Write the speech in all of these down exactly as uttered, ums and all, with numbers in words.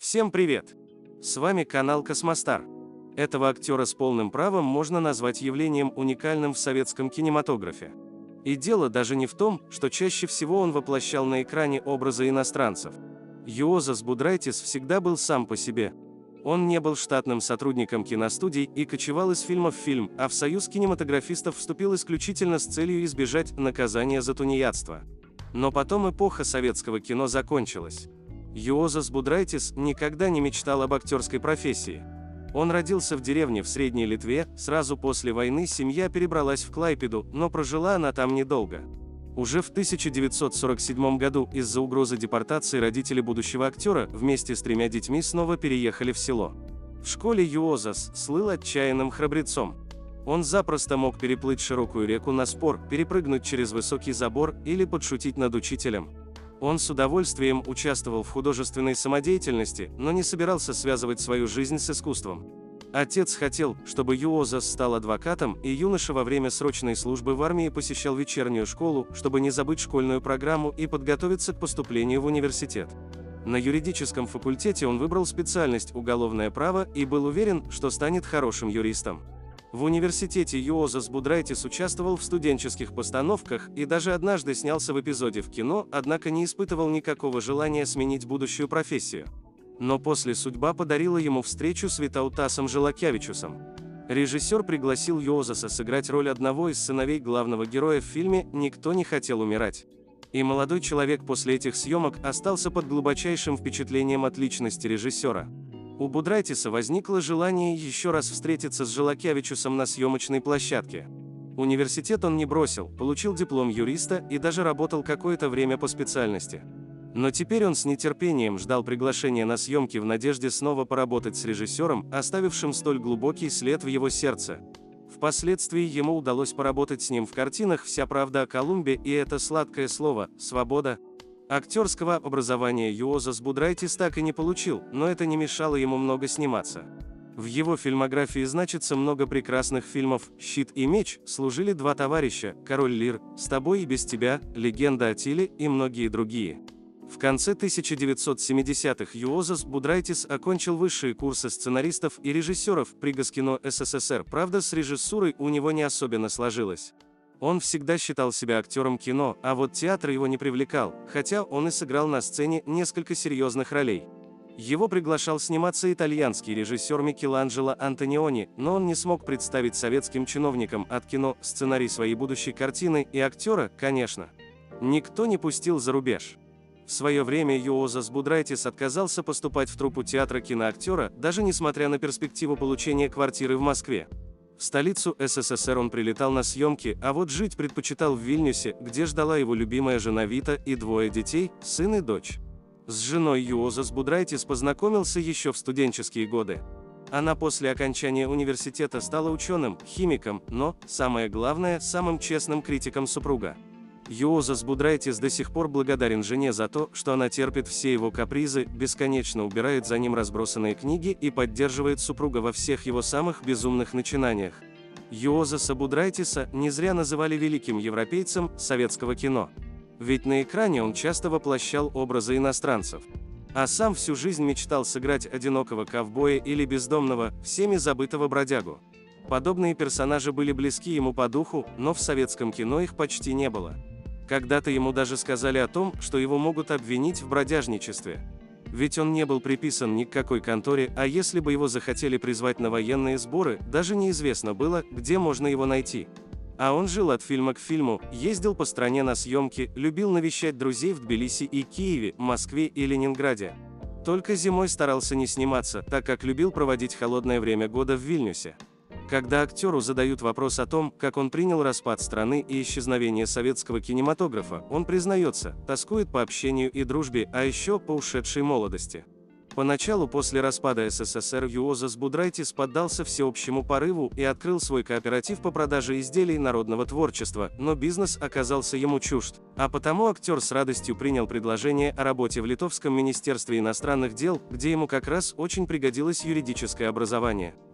Всем привет! С вами канал Космостар. Этого актера с полным правом можно назвать явлением уникальным в советском кинематографе. И дело даже не в том, что чаще всего он воплощал на экране образы иностранцев. Юозас Будрайтис всегда был сам по себе. Он не был штатным сотрудником киностудий и кочевал из фильма в фильм, а в союз кинематографистов вступил исключительно с целью избежать наказания за тунеядство. Но потом эпоха советского кино закончилась. Юозас Будрайтис никогда не мечтал об актерской профессии. Он родился в деревне в Средней Литве, сразу после войны семья перебралась в Клайпеду, но прожила она там недолго. Уже в тысяча девятьсот сорок седьмом году из-за угрозы депортации родители будущего актера вместе с тремя детьми снова переехали в село. В школе Юозас слыл отчаянным храбрецом. Он запросто мог переплыть широкую реку на спор, перепрыгнуть через высокий забор или подшутить над учителем. Он с удовольствием участвовал в художественной самодеятельности, но не собирался связывать свою жизнь с искусством. Отец хотел, чтобы Юозас стал адвокатом, и юноша во время срочной службы в армии посещал вечернюю школу, чтобы не забыть школьную программу и подготовиться к поступлению в университет. На юридическом факультете он выбрал специальность уголовное право и был уверен, что станет хорошим юристом. В университете Юозас Будрайтис участвовал в студенческих постановках и даже однажды снялся в эпизоде в кино, однако не испытывал никакого желания сменить будущую профессию. Но после судьба подарила ему встречу с Витаутасом Желакевичусом. Режиссер пригласил Юозаса сыграть роль одного из сыновей главного героя в фильме «Никто не хотел умирать». И молодой человек после этих съемок остался под глубочайшим впечатлением от личности режиссера. У Будрайтиса возникло желание еще раз встретиться с Желакевичусом на съемочной площадке. Университет он не бросил, получил диплом юриста и даже работал какое-то время по специальности. Но теперь он с нетерпением ждал приглашения на съемки в надежде снова поработать с режиссером, оставившим столь глубокий след в его сердце. Впоследствии ему удалось поработать с ним в картинах «Вся правда о Колумбе» и «Это сладкое слово», «Свобода». Актерского образования Юозас Будрайтис так и не получил, но это не мешало ему много сниматься. В его фильмографии значится много прекрасных фильмов: «Щит и меч», «Служили два товарища», «Король Лир», «С тобой и без тебя», «Легенда о Тиле» и многие другие. В конце тысяча девятьсот семидесятых Юозас Будрайтис окончил высшие курсы сценаристов и режиссеров при Госкино СССР, правда, с режиссурой у него не особенно сложилось. Он всегда считал себя актером кино, а вот театр его не привлекал, хотя он и сыграл на сцене несколько серьезных ролей. Его приглашал сниматься итальянский режиссер Микеланджело Антониони, но он не смог представить советским чиновникам от кино сценарий своей будущей картины, и актера, конечно, никто не пустил за рубеж. В свое время Юозас Будрайтис отказался поступать в труппу театра киноактера, даже несмотря на перспективу получения квартиры в Москве. В столицу СССР он прилетал на съемки, а вот жить предпочитал в Вильнюсе, где ждала его любимая жена Вита и двое детей, сын и дочь. С женой Юозас Будрайтис познакомился еще в студенческие годы. Она после окончания университета стала ученым, химиком, но, самое главное, самым честным критиком супруга. Юозас Будрайтис до сих пор благодарен жене за то, что она терпит все его капризы, бесконечно убирает за ним разбросанные книги и поддерживает супруга во всех его самых безумных начинаниях. Юозаса Будрайтиса не зря называли великим европейцем советского кино. Ведь на экране он часто воплощал образы иностранцев. А сам всю жизнь мечтал сыграть одинокого ковбоя или бездомного, всеми забытого бродягу. Подобные персонажи были близки ему по духу, но в советском кино их почти не было. Когда-то ему даже сказали о том, что его могут обвинить в бродяжничестве. Ведь он не был приписан ни к какой конторе, а если бы его захотели призвать на военные сборы, даже неизвестно было, где можно его найти. А он жил от фильма к фильму, ездил по стране на съемки, любил навещать друзей в Тбилиси и Киеве, Москве и Ленинграде. Только зимой старался не сниматься, так как любил проводить холодное время года в Вильнюсе. Когда актеру задают вопрос о том, как он принял распад страны и исчезновение советского кинематографа, он признается, тоскует по общению и дружбе, а еще по ушедшей молодости. Поначалу после распада СССР Юозас Будрайтис поддался всеобщему порыву и открыл свой кооператив по продаже изделий народного творчества, но бизнес оказался ему чужд, а потому актер с радостью принял предложение о работе в Литовском министерстве иностранных дел, где ему как раз очень пригодилось юридическое образование.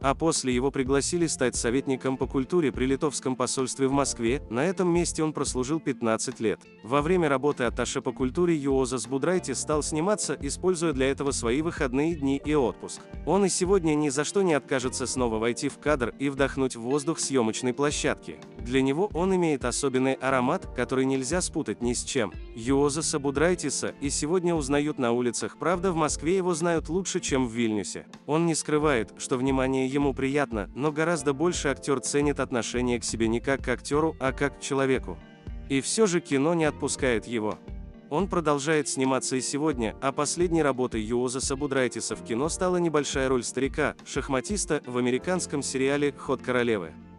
А после его пригласили стать советником по культуре при литовском посольстве в Москве, на этом месте он прослужил пятнадцать лет. Во время работы атташе по культуре Juozas Budraitis стал сниматься, используя для этого свои выходные дни и отпуск. Он и сегодня ни за что не откажется снова войти в кадр и вдохнуть воздух съемочной площадки. Для него он имеет особенный аромат, который нельзя спутать ни с чем. Juozasa Budraitisa и сегодня узнают на улицах, правда, в Москве его знают лучше, чем в Вильнюсе. Он не скрывает, что внимание ему приятно, но гораздо больше актер ценит отношение к себе не как к актеру, а как к человеку. И все же кино не отпускает его. Он продолжает сниматься и сегодня, а последней работой Juozasa Budraitisa в кино стала небольшая роль старика, шахматиста, в американском сериале «Ход королевы».